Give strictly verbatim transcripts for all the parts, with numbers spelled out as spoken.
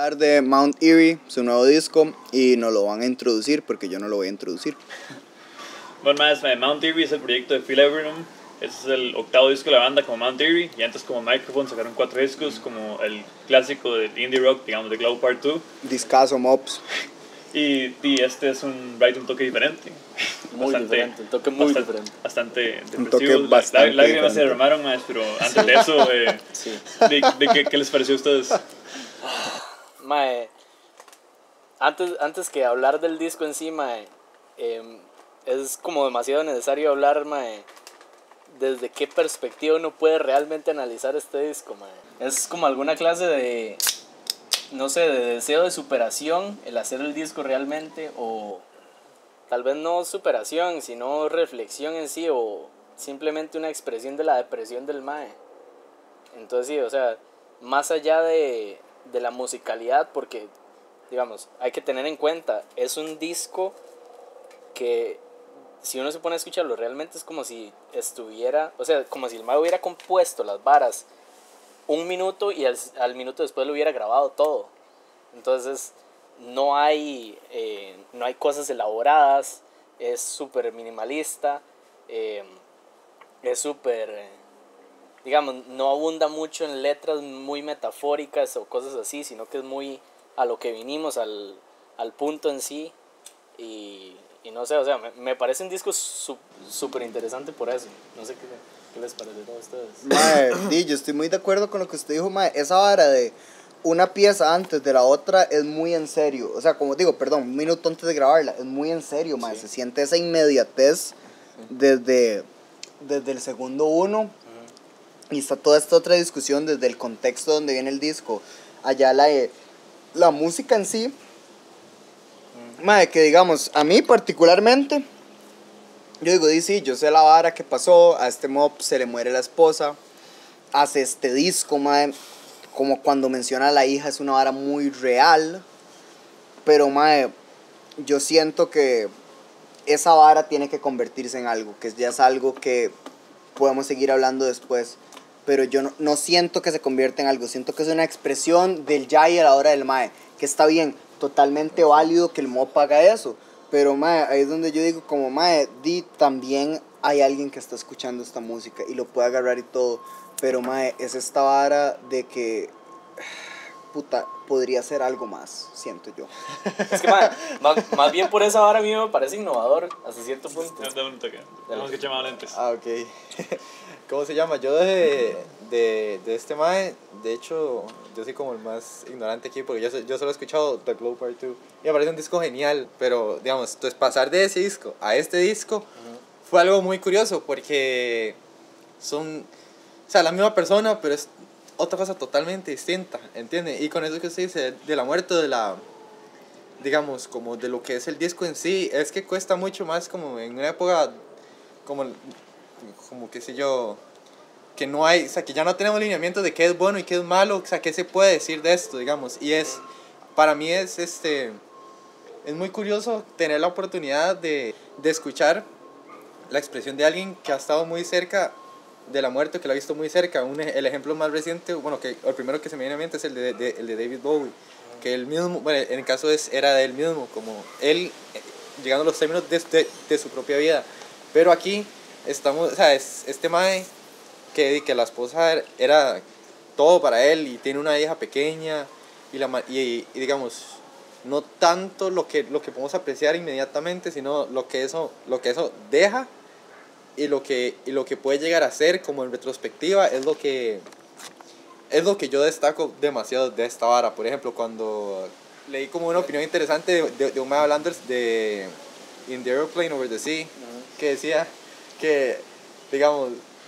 hablar de Mount Eerie, su nuevo disco, y nos lo van a introducir porque yo no lo voy a introducir. Bueno, más, Mount Eerie es el proyecto de Phil Everham. Este es el octavo disco de la banda como Mount Eerie. Y antes como Microphone sacaron cuatro discos, como el clásico del indie rock, digamos, de Glow Part dos. Discazo Mops. Y, y este es un Bright, un toque diferente. Muy bastante, diferente, un toque muy bastante, diferente. Bastante depresivo. Un toque bastante Lá, lágrimas se derramaron, más, pero antes de eso, eh, sí. de, de, ¿qué, ¿qué les pareció a ustedes? Mae, antes, antes que hablar del disco en sí, mae, eh, es como demasiado necesario hablar, mae, desde qué perspectiva uno puede realmente analizar este disco, mae. Es como alguna clase de, no sé, de deseo de superación, el hacer el disco realmente, o tal vez no superación, sino reflexión en sí, o simplemente una expresión de la depresión del mae. Entonces sí, o sea, más allá de, de la musicalidad, porque, digamos, hay que tener en cuenta, es un disco que, si uno se pone a escucharlo, realmente es como si estuviera, o sea, como si el mae hubiera compuesto las varas un minuto y al, al minuto después lo hubiera grabado todo. Entonces no hay, eh, no hay cosas elaboradas, es súper minimalista, eh, es súper, eh, digamos, no abunda mucho en letras muy metafóricas o cosas así, sino que es muy a lo que vinimos, al, al punto en sí. Y, y no sé, o sea, me, me parece un disco súper interesante por eso. No sé qué, qué les parece a todos ustedes. Mae, di, yo estoy muy de acuerdo con lo que usted dijo, mae. Esa vara de una pieza antes de la otra es muy en serio. O sea, como digo, perdón, un minuto antes de grabarla, es muy en serio, mae. Sí. Se siente esa inmediatez sí. desde, desde el segundo uno. Uh-huh. Y está toda esta otra discusión desde el contexto donde viene el disco. Allá la, la música en sí. Mae, que digamos, a mí particularmente, yo digo, di sí, yo sé la vara que pasó, a este mob se le muere la esposa, hace este disco, mae, como cuando menciona a la hija es una vara muy real, pero mae, yo siento que esa vara tiene que convertirse en algo, que ya es algo que podemos seguir hablando después, pero yo no, no siento que se convierta en algo, siento que es una expresión del ya y a la hora del mae, que está bien, totalmente válido que el mob haga eso, pero mae, ahí es donde yo digo como mae, di, también hay alguien que está escuchando esta música y lo puede agarrar y todo, pero mae, es esta vara de que puta, podría ser algo más, siento yo. Es que mae, más, más bien por esa vara a mí me parece innovador hasta cierto punto. Dame un toque, tenemos que echar lentes. Ah, ok. ¿Cómo se llama? Yo de, de, de este mae, de hecho, yo soy como el más ignorante aquí porque yo, yo solo he escuchado The Glow Part dos y me parece un disco genial, pero digamos, entonces pasar de ese disco a este disco uh-huh. fue algo muy curioso porque son, o sea, la misma persona, pero es otra cosa totalmente distinta, ¿entiendes? Y con eso que usted dice de la muerte, de la, digamos, como de lo que es el disco en sí, es que cuesta mucho más como en una época como... como qué sé yo, que no hay, o sea, que ya no tenemos lineamientos de qué es bueno y qué es malo, o sea, qué se puede decir de esto, digamos, y es, para mí es, este, es muy curioso tener la oportunidad de, de escuchar la expresión de alguien que ha estado muy cerca de la muerte, que la ha visto muy cerca. Un, el ejemplo más reciente, bueno, que el primero que se me viene a mente es el de, de, el de David Bowie, que él mismo, bueno, en el caso es, era de él mismo, como él, llegando a los términos de, de, de su propia vida, pero aquí estamos, o sea, es este mae que, que la esposa era todo para él y tiene una hija pequeña y, la, y, y digamos, no tanto lo que, lo que podemos apreciar inmediatamente, sino lo que eso, lo que eso deja y lo que, y lo que puede llegar a ser como en retrospectiva es lo que, es lo que yo destaco demasiado de esta vara. Por ejemplo, cuando leí como una opinión interesante de, de, de un mae hablando de In the Aeroplane Over the Sea, uh-huh. que decía que, digamos,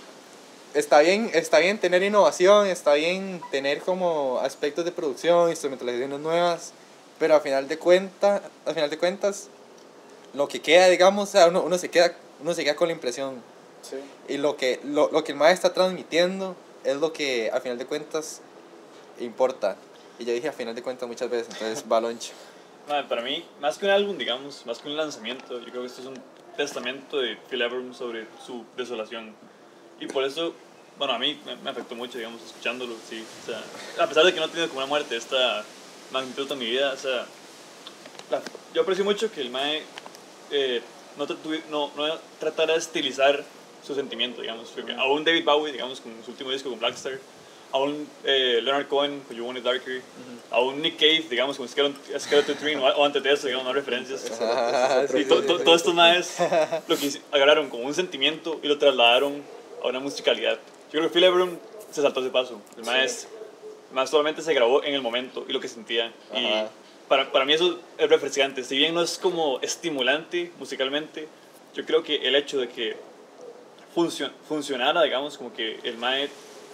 está bien, está bien tener innovación, está bien tener como aspectos de producción, instrumentalizaciones nuevas, pero al final de cuentas, al final de cuentas, lo que queda, digamos, o sea, uno, uno se queda, uno se queda con la impresión. Sí. Y lo que, lo, lo que el maestro está transmitiendo es lo que al final de cuentas importa. Y yo dije al final de cuentas muchas veces, entonces baloncho. Madre, para mí, más que un álbum, digamos, más que un lanzamiento, yo creo que esto es un testamento de Phil Everham sobre su desolación. Y por eso, bueno, a mí me, me afectó mucho, digamos, escuchándolo, sí. O sea, a pesar de que no tiene como una muerte, esta magnitud de mi vida. O sea, la, yo aprecio mucho que el mae eh, no, tratu, no, no tratara de estilizar su sentimiento, digamos. Porque aún David Bowie, digamos, con su último disco con Blackstar, aún eh, Leonard Cohen con You Want It Darker, uh-huh. aún Nick Cave, digamos, con Skeleton, Skeleton Dream, o, o antes de eso, digamos, más referencias. Ah, y to, to, todos estos maes lo que agarraron como un sentimiento y lo trasladaron a una musicalidad. Yo creo que Phil Everum se saltó ese paso. El mae sí. más solamente se grabó en el momento y lo que sentía. Ajá. Y para, para mí eso es refrescante. Si bien no es como estimulante musicalmente, yo creo que el hecho de que funcion, funcionara, digamos, como que el mae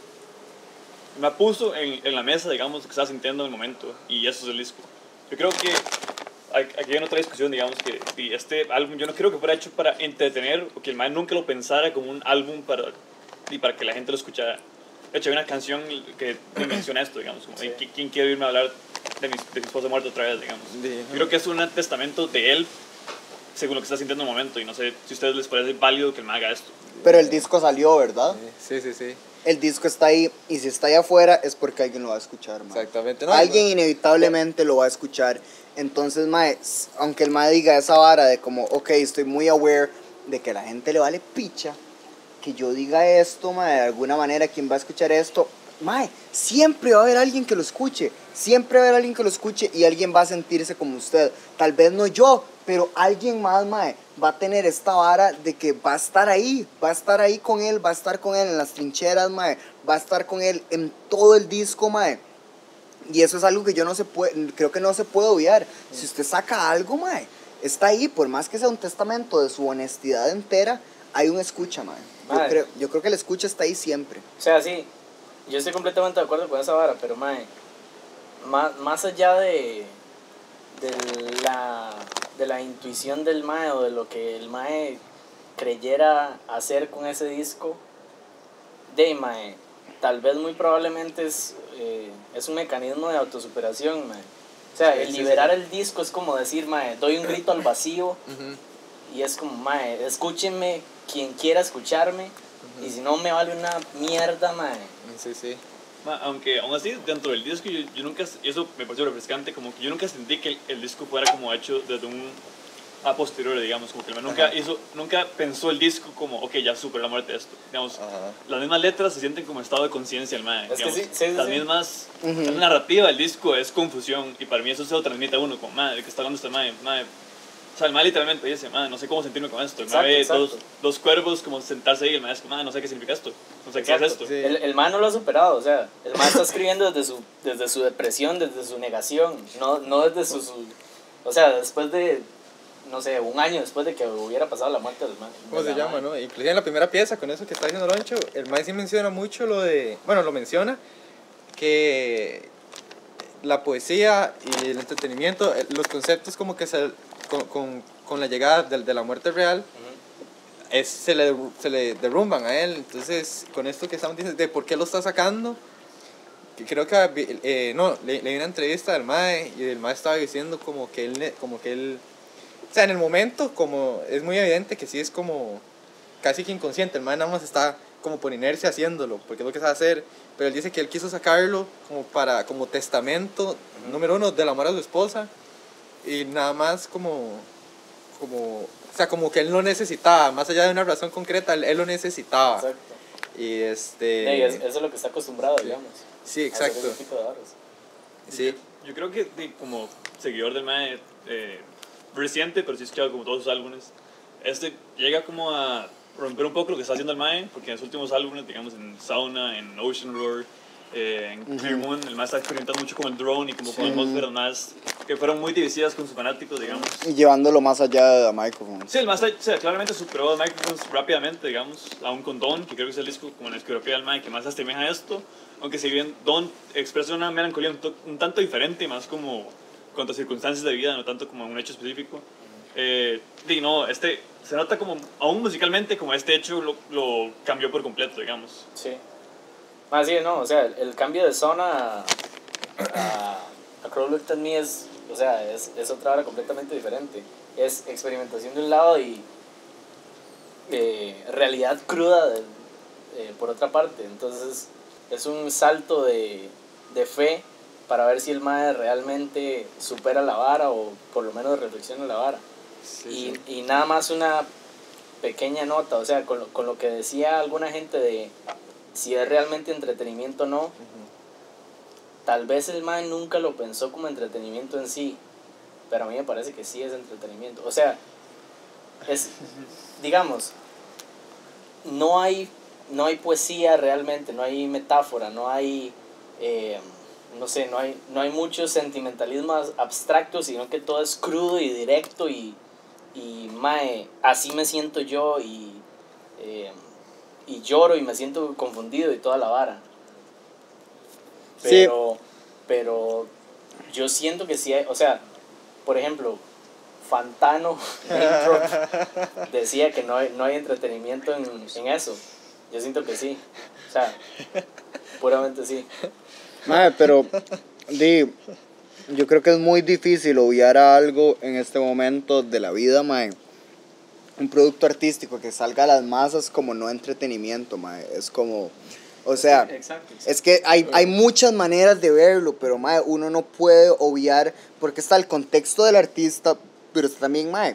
me puso en, en la mesa, digamos, lo que estaba sintiendo en el momento, y eso es el disco. Yo creo que aquí hay otra discusión, digamos, que este álbum yo no creo que fuera hecho para entretener, o que el mae nunca lo pensara como un álbum para, y para que la gente lo escuchara. De hecho, hay una canción que menciona esto, digamos, como, sí. ¿quién quiere oírme hablar de mi, de mi esposa muerta otra vez, digamos? Sí. Yo creo que es un testamento de él, según lo que está sintiendo en el momento, y no sé si a ustedes les parece válido que el mae haga esto. Pero el disco salió, ¿verdad? Sí, sí, sí. El disco está ahí, y si está ahí afuera es porque alguien lo va a escuchar, mae. Exactamente. No, alguien no. inevitablemente lo va a escuchar. Entonces, mae, aunque el mae diga esa vara de como, ok, estoy muy aware de que a la gente le vale picha, que yo diga esto, mae, de alguna manera, ¿quién va a escuchar esto? Mae, siempre va a haber alguien que lo escuche, siempre va a haber alguien que lo escuche y alguien va a sentirse como usted. Tal vez no yo, pero alguien más, mae, va a tener esta vara de que va a estar ahí, va a estar ahí con él, va a estar con él en las trincheras, mae, va a estar con él en todo el disco, mae. Y eso es algo que yo no se puede, creo que no se puede obviar. Si usted saca algo, mae, está ahí, por más que sea un testamento de su honestidad entera, hay un escucha, mae. Yo creo, yo creo que el escucha está ahí siempre. O sea, sí, yo estoy completamente de acuerdo con esa vara, pero mae, más, más allá de, de, la, de la intuición del mae o de lo que el mae creyera hacer con ese disco, de mae, tal vez muy probablemente es, eh, es un mecanismo de autosuperación, mae. O sea, sí, el liberar sí, sí. el disco es como decir, mae, doy un grito al vacío uh-huh. y es como, mae, escúchenme quien quiera escucharme uh-huh. y si no me vale una mierda, mae. Sí, sí. Ma, aunque aún así dentro del disco yo, yo nunca, y eso me pareció refrescante, como que yo nunca sentí que el, el disco fuera como hecho desde un a posteriori, digamos, como que el nunca hizo, nunca pensó el disco como, ok, ya superó la muerte de esto, digamos, Ajá. las mismas letras se sienten como estado de conciencia el mae, digamos, sí, sí, las sí. mismas, uh-huh. la narrativa del disco es confusión, y para mí eso se lo transmite a uno, como, mae, ¿de qué está hablando este mae? mae o sea, el mae literalmente dice, mae, no sé cómo sentirme con esto, el mae ve dos, dos cuervos como sentarse ahí, el mae es como, mae, no sé qué significa esto, no sé exacto. qué es esto. Sí. El, el mae no lo ha superado, o sea, el mae está escribiendo desde su, desde su depresión, desde su negación, no, no desde su, su, o sea, después de, no sé, un año después de que hubiera pasado la muerte del mae. ¿Cómo se llama, no? Inclusive en la primera pieza, con eso que está diciendo Loncho, el mae sí menciona mucho lo de, bueno, lo menciona, que la poesía y el entretenimiento, los conceptos como que se, con, con, con la llegada de, de la muerte real, uh-huh. es, se, le, se le derrumban a él. Entonces, con esto que estamos diciendo, de por qué lo está sacando, que creo que, eh, no, le, leí una entrevista del mae, y el mae estaba diciendo como que él, como que él, o sea, en el momento, como es muy evidente que sí es como casi que inconsciente, el mae nada más está como por inercia haciéndolo, porque es lo que sabe hacer, pero él dice que él quiso sacarlo como para, como testamento, uh-huh. número uno, del amor a su esposa, y nada más como, como, o sea, como que él lo necesitaba, más allá de una razón concreta, él, él lo necesitaba. Exacto. Y este... Sí, eso es lo que está acostumbrado, sí. digamos. Sí, exacto. Ese tipo de horas. Sí. Yo, yo creo que como seguidor del mae, eh, reciente, pero sí he escuchado como todos sus álbumes, este llega como a romper un poco lo que está haciendo el mae, porque en sus últimos álbumes, digamos en Sauna, en Ocean Roar, eh, en Clear uh-huh. Moon, el mae está experimentando mucho con el drone y como sí. con atmósferas más que fueron muy divisivas con sus fanáticos, digamos. Y llevándolo más allá de The Microphone. Sí, el mae o sea, claramente superó The Microphones rápidamente, digamos, aún con Dawn, que creo que es el disco como en la discografía del mae que más se asemeja a esto, aunque si bien Dawn expresa una melancolía un, to- un tanto diferente, más como cuanto a circunstancias de vida, no tanto como un hecho específico. Eh, y no, este, se nota como, aún musicalmente, como este hecho lo, lo cambió por completo, digamos. Sí. Más sí, no, o sea, el, el cambio de zona a, a, a Crow Looked at Me es, o sea, es, es otra hora completamente diferente. Es experimentación de un lado y eh, realidad cruda de, eh, por otra parte. Entonces, es un salto de, de fe para ver si el mae realmente supera la vara o por lo menos reflexiona la vara. Sí, y, sí. y nada más una pequeña nota, o sea, con lo, con lo que decía alguna gente de si es realmente entretenimiento o no, Ujú. tal vez el mae nunca lo pensó como entretenimiento en sí, pero a mí me parece que sí es entretenimiento. O sea, es, digamos, no hay, no hay poesía realmente, no hay metáfora, no hay, eh, no sé, no hay, no hay muchos sentimentalismos abstractos, sino que todo es crudo y directo y, y mae, así me siento yo y, eh, y lloro y me siento confundido y toda la vara. Sí. Pero, pero yo siento que sí hay, o sea, por ejemplo, Fantano name drop, decía que no hay, no hay entretenimiento en, en eso. Yo siento que sí. O sea, puramente sí. Mae, pero di, yo creo que es muy difícil obviar a algo en este momento de la vida, mae. Un producto artístico que salga a las masas como no entretenimiento, mae. Es como, o sea, Exacto, exacto. es que hay, hay muchas maneras de verlo, pero mae, uno no puede obviar, porque está el contexto del artista, pero está también, mae,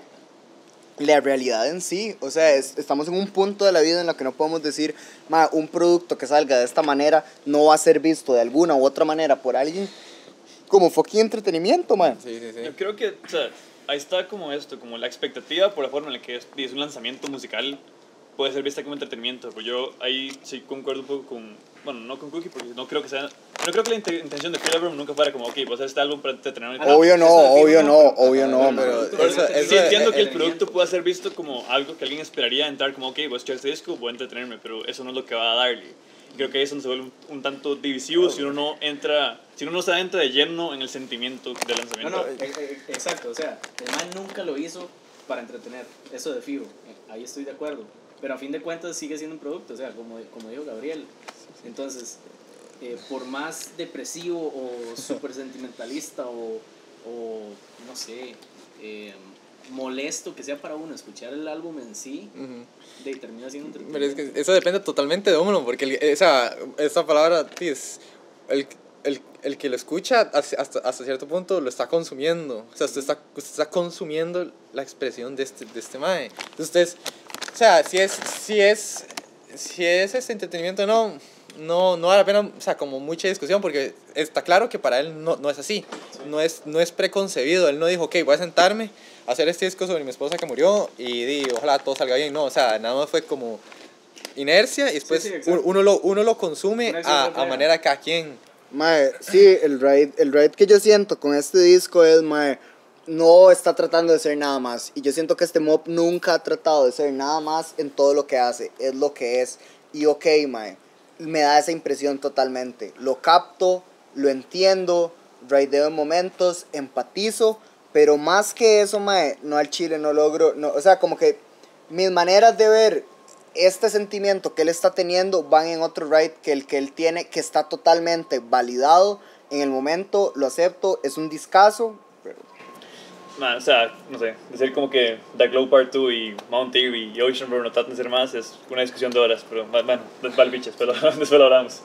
la realidad en sí. O sea, es, estamos en un punto de la vida en el que no podemos decir, mae, un producto que salga de esta manera no va a ser visto de alguna u otra manera por alguien como fucking entretenimiento, mae. Sí, sí, sí. Yo creo que, o sea, ahí está como esto, como la expectativa por la forma en la que es, es un lanzamiento musical puede ser vista como entretenimiento. Pues yo ahí sí concuerdo un poco con, bueno, no con Cookie, porque no creo que sea, no creo que la int- intención de Phil Album nunca fuera como, ok, pues este álbum para entretener. Ah, no, Obvio no, eso define obvio uno, no, pero- obvio no, Ajá, mae. pero Pero eso, sí eso, entiendo que el eh, producto pueda ser visto como algo que alguien esperaría entrar como, ok, voy a escuchar este disco, voy a entretenerme, pero eso no es lo que va a darle. Y creo que ahí es donde se vuelve un, un tanto divisivo si uno no entra, si uno no se adentra de lleno en el sentimiento del No, lanzamiento. no, e- e- exacto. O sea, el man nunca lo hizo para entretener. Eso de fijo. Ahí estoy de acuerdo. Pero a fin de cuentas sigue siendo un producto. O sea, como, como dijo Gabriel. Entonces, eh, por más depresivo o súper sentimentalista o, o, no sé, eh, molesto que sea para uno escuchar el álbum en sí, Ujú. de termina siendo Pero es entretenimiento. que eso depende totalmente de uno, porque el- esa, esa palabra, sí, es el, el, el que lo escucha hasta, hasta, hasta cierto punto lo está consumiendo. O sea, usted está, usted está consumiendo la expresión de este, de este mae. Entonces, ustedes, o sea, si es, si es, si es este entretenimiento o no, no, no vale la pena, o sea, como mucha discusión, porque está claro que para él no, no es así. No es, no es preconcebido. Él no dijo, ok, voy a sentarme a hacer este disco sobre mi esposa que murió y di, ojalá todo salga bien. No, o sea, nada más fue como inercia y después Sí, sí, exacto. uno, lo, uno lo consume Una acción a, a refleja. manera de cada quien. Mae, sí, el ride, el ride que yo siento con este disco es, mae, no está tratando de ser nada más. Y yo siento que este mob nunca ha tratado de ser nada más en todo lo que hace. Es lo que es. Y ok, mae, me da esa impresión totalmente. Lo capto, lo entiendo, raideo en momentos, empatizo. Pero más que eso, mae, no al chile, no logro, no, o sea, como que mis maneras de ver este sentimiento que él está teniendo van en otro ride que el que él tiene, que está totalmente validado en el momento, lo acepto, es un discazo, pero Man, o sea, no sé, decir como que The Glow Part dos y Mount Erie y Ocean Burn no tratan de ser más es una discusión de horas, pero va- bueno, vale biches, pero después lo hablamos.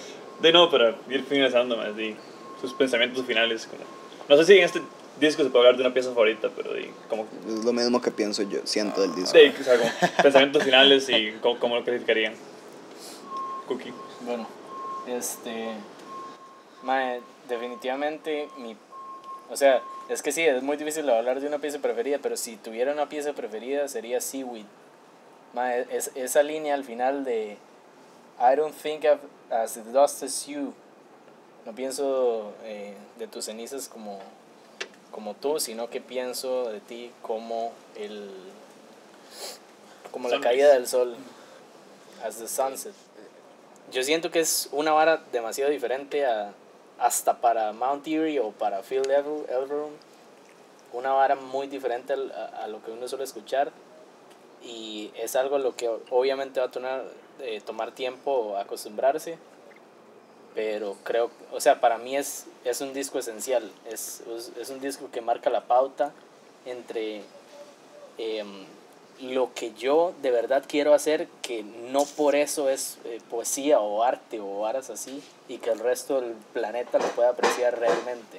De no, para ir finalizando más, de sus pensamientos finales. Como, no sé si en este disco se puede hablar de una pieza favorita, pero de como, es lo mismo que pienso yo, siento del disco. de, o sea, como pensamientos finales y cómo, cómo lo calificarían. Cookie. Bueno, este. Mae, definitivamente mi. O sea, es que sí, es muy difícil hablar de una pieza preferida, pero si tuviera una pieza preferida sería Seaweed. Mae, es, esa línea al final de I don't think of as the dust as you. No pienso eh, de tus cenizas como, como tú, sino que pienso de ti como el. Como la Sunrise. caída del sol. As the sunset. Yo siento que es una vara demasiado diferente a hasta para Mount Erie o para Phil Level, Elverum, una vara muy diferente al- a, a lo que uno suele escuchar y es algo a lo que obviamente va a tomar, eh, tomar tiempo acostumbrarse, pero creo, o sea, para mí es, es un disco esencial, es, es, es un disco que marca la pauta entre eh, lo que yo de verdad quiero hacer, que no por eso es eh, poesía o arte o varas así, y que el resto del planeta lo pueda apreciar realmente.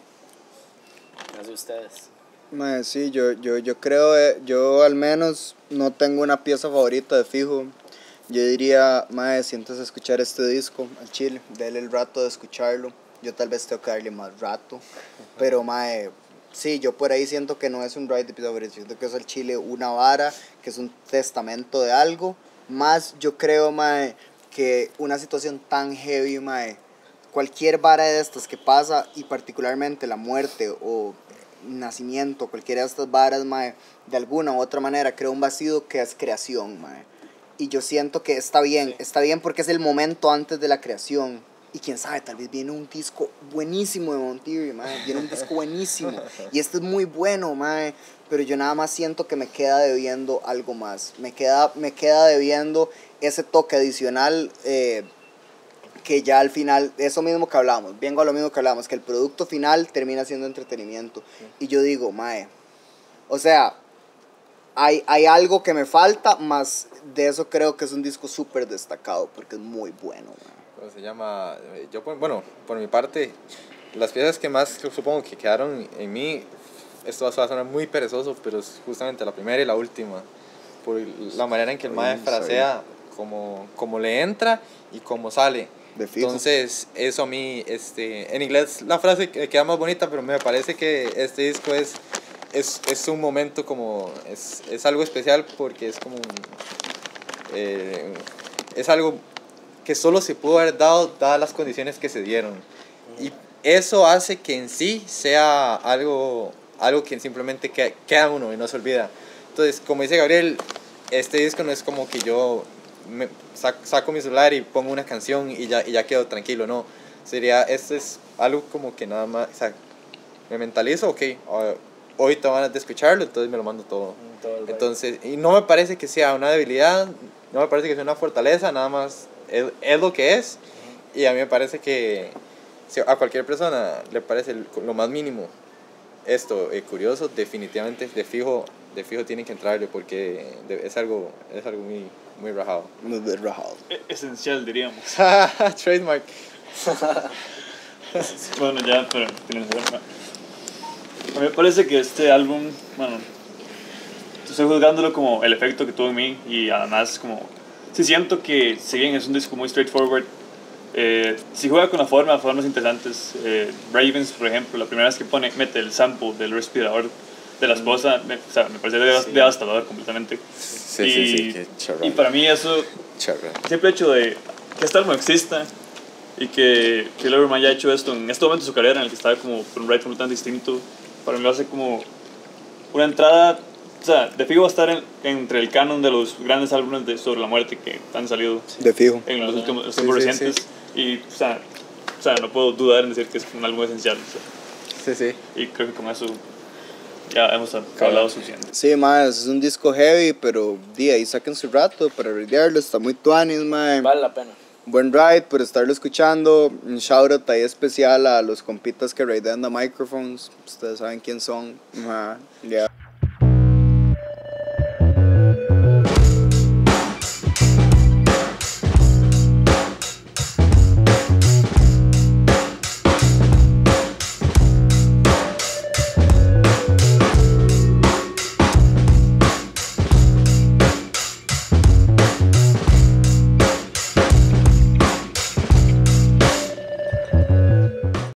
No sé ustedes. Mae, sí, yo, yo, yo creo, eh, yo al menos no tengo una pieza favorita de fijo. Yo diría, mae, siéntese a escuchar este disco al chile, dele el rato de escucharlo. Yo tal vez tengo que darle más rato, pero mae, sí, yo por ahí siento que no es un ride de favorito, siento que es al chile una vara, que es un testamento de algo. Más yo creo, mae, que una situación tan heavy, mae, cualquier vara de estas que pasa, y particularmente la muerte o nacimiento, cualquiera de estas varas, mae, de alguna u otra manera crea un vacío que es creación, mae. Y yo siento que está bien, sí. Está bien porque es el momento antes de la creación. Y quién sabe, tal vez viene un disco buenísimo de Monteary, mae, viene un disco buenísimo. Y este es muy bueno, mae, pero yo nada más siento que me queda debiendo algo más. Me queda, me queda debiendo ese toque adicional, eh, que ya al final, eso mismo que hablamos, vengo a lo mismo que hablamos, que el producto final termina siendo entretenimiento. Y yo digo, mae, o sea, hay, hay algo que me falta, más de eso creo que es un disco súper destacado, porque es muy bueno, mae. Se llama, yo, bueno, por mi parte, las piezas que más supongo que quedaron en mí, esto va a sonar muy perezoso, pero es justamente la primera y la última, por la manera en que el mae frasea, como, como le entra y como sale. Entonces, eso a mí, este, en inglés la frase queda más bonita, pero me parece que este disco es, es, es un momento como, es, es algo especial porque es como un, eh, es algo que solo se pudo haber dado dadas las condiciones que se dieron. Y eso hace que en sí sea algo, algo que simplemente queda, queda uno y no se olvida. Entonces, como dice Gabriel, este disco no es como que yo me saco, saco mi celular y pongo una canción y ya, y ya quedo tranquilo, no. Sería, esto es algo como que nada más, o sea, me mentalizo, ok, hoy te van a escucharlo, entonces me lo mando todo. todo entonces, y no me parece que sea una debilidad, no me parece que sea una fortaleza, nada más es, es lo que es. Y a mí me parece que si a cualquier persona le parece lo más mínimo esto eh, curioso, definitivamente de fijo, de fijo tienen que entrarle porque es algo, es algo muy, muy rajado. Muy bien rajado. Esencial, diríamos. Trademark. Bueno, ya, pero tienes razón. A mí me parece que este álbum, bueno, estoy juzgándolo como el efecto que tuvo en mí y además como, sí siento que si bien es un disco muy straightforward, eh, si juega con la forma, formas interesantes. eh, Ravens, por ejemplo, la primera vez que pone, mete el sample del respirador de la esposa, me, o sea, me parece devast- sí. devastador completamente. Sí, y, sí, sí, qué y para mí eso, charra. el simple hecho de que este álbum exista y que Phil Everman haya hecho esto en este momento de su carrera en el que estaba como por un ride completamente distinto, para mí lo hace como una entrada, o sea, de fijo va a estar en, entre el canon de los grandes álbumes de, sobre la muerte que han salido de fijo en los últimos los tiempos sí, sí, recientes. Sí. Y, o sea, o sea, no puedo dudar en decir que es un álbum esencial. O sea, sí, sí. y creo que con eso ya hemos hablado suficiente. Sí, mae, es un disco heavy, pero di, ahí saquen su rato para raidearlo, está muy tuanis, mae. Vale la pena. Buen ride por estarlo escuchando. Un shout out ahí especial a los compitas que raidean the microphones. Ustedes saben quién son. Ajá, yeah.